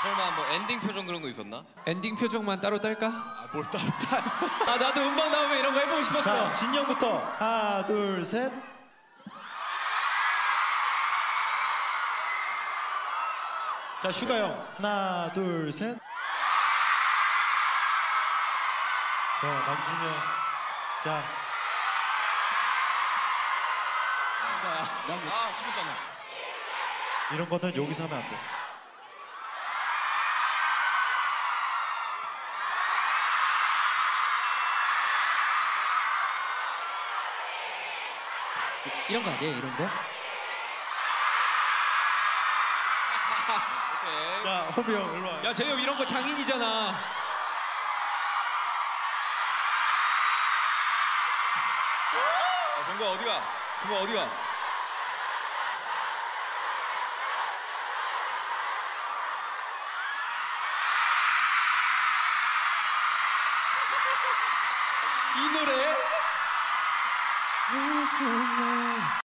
설마 뭐 엔딩 표정 그런 거 있었나? 엔딩 표정만 따로 딸까? 아, 뭘 따로 딸? 아 나도 음방 나오면 이런 거 해보고 싶었어. 자, 진영부터 하나, 둘, 셋. 자, 슈가 형 하나, 둘, 셋. 자, 남준영. 자. 아, 시켰잖아. 이런 거는 여기서 하면 안 돼. 이런 거 아니에요? 이런 거? 오케이. 자, 호비 형 일로 와. 야 재엽 이런 거 장인이잖아. 아, 정과 어디가? 정과 어디가? 이 노래?